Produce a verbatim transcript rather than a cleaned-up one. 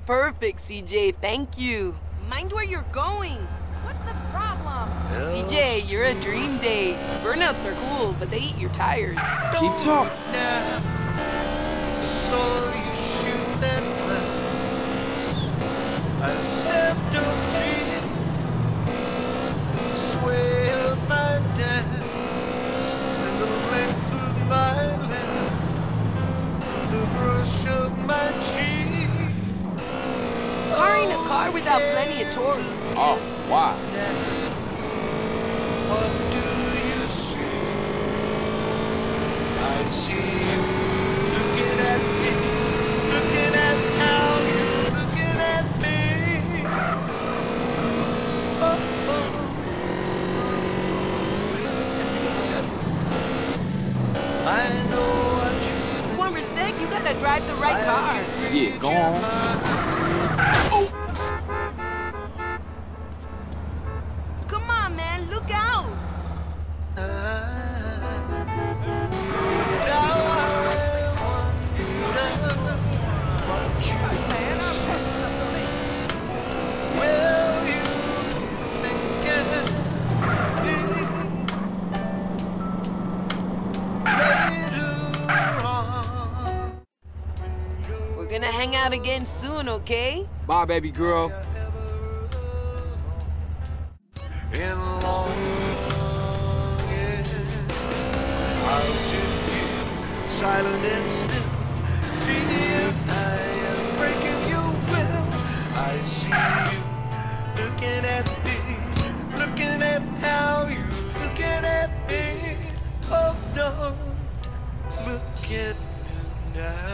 Perfect, C J. Thank you. Mind where you're going. What's the problem? C J, you're a dream date. Burnouts are cool, but they eat your tires. Keep talking. So you shoot that I accept your plea. The sway of my dad and the length of my lap, the brush of my cheek. Hiring a car without plenty of torque. Oh, why? What do you see? I see you looking at me, looking at how you're looking at me. Oh, oh, oh. I know what you If think. you want respect, you gotta drive the right car. Yeah, go on. Oh. Come on, man, look out. We're gonna hang out again soon, okay? Bye, baby girl. In longing, I'll sit here, silent and still, see if I am breaking your will. I see you looking at me, looking at how you looking at me. Oh, don't look at me now.